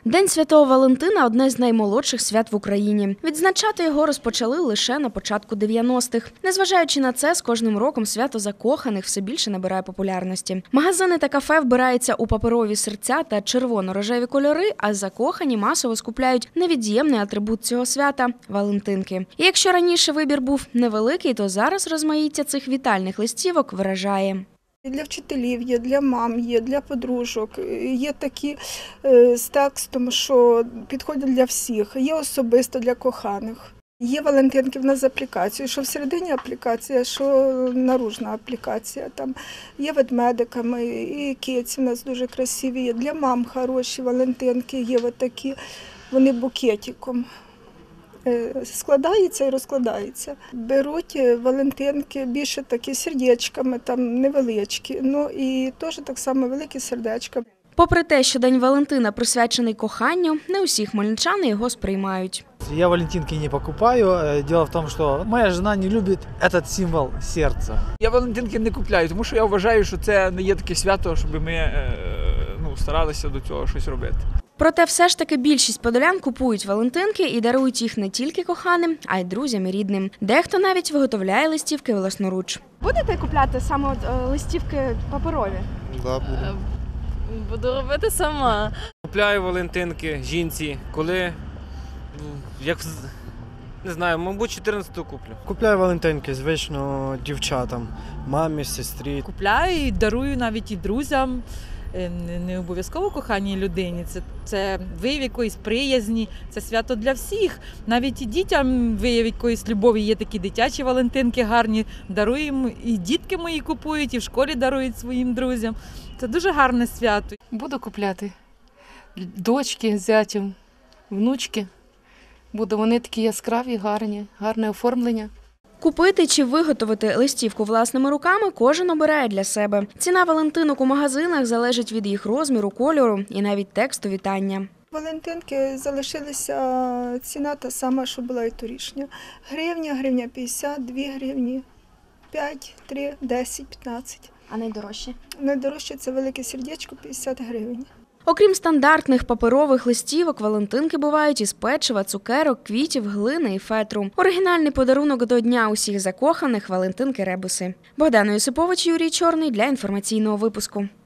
День Святого Валентина – одне з наймолодших свят в Україні. Відзначати його розпочали лише на початку 90-х. Незважаючи на це, з кожним роком свято закоханих все більше набирає популярності. Магазини та кафе вбираються у паперові серця та червоно-рожеві кольори, а закохані масово скупляють невід'ємний атрибут цього свята – валентинки. І якщо раніше вибір був невеликий, то зараз розмаїття цих вітальних листівок вражає. Для вчителів є, для мам є, для подружок. Є такі з текстом, що підходять для всіх. Є особисто для коханих. Є валентинки в нас з аплікацією, що всередині аплікація, що наружна аплікація. Там є ведмедиками, і киці в нас дуже красиві є. Для мам хороші валентинки є такі, вони букетиком. Складається і розкладається. Беруть валентинки більше такі сердечками, там невеличкі, ну і теж так само великі сердечка. Попри те, що День Валентина присвячений коханню, не усі хмельничани його сприймають. Я валентинки не покупаю. Дело в том, что моя жена не любит этот символ сердца. Я валентинки не купляю, тому що я вважаю, що це не є таке свято, щоб ми старалися до цього щось робити. Проте все ж таки більшість подолян купують валентинки і дарують їх не тільки коханим, а й друзям і рідним. Дехто навіть виготовляє листівки власноруч. Будете купляти саме листівки паперові? Да, буду. Буду робити сама. Купляю валентинки жінці, коли, не знаю, мабуть, 14-ту куплю. Купляю валентинки, звично, дівчатам, мамі, сестрі. Купляю і дарую навіть і друзям, не обов'язково коханій людині. Це вияв якоїсь приязні, це свято для всіх. Навіть і дітям вияв якоїсь любові, є такі дитячі валентинки гарні, даруємо, і дітки мої купують, і в школі дарують своїм друзям. Це дуже гарне свято. Буду купляти. Дочки, зятям, внучки. Вони такі яскраві, гарні, гарне оформлення. Купити чи виготовити листівку власними руками кожен обирає для себе. Ціна валентинок у магазинах залежить від їх розміру, кольору і навіть тексту вітання. Валентинки залишилися, ціна та сама, що була і торішня. Гривня 50, 2 гривні, 5, 3, 10, 15. А найдорожчі? Найдорожче – це велике сердечко, 50 гривень. Окрім стандартних паперових листівок, валентинки бувають із печива, цукерок, квітів, глини і фетру. Оригінальний подарунок до Дня усіх закоханих – валентинки-ребуси. Богдана Юсипович, Юрій Чорний для інформаційного випуску.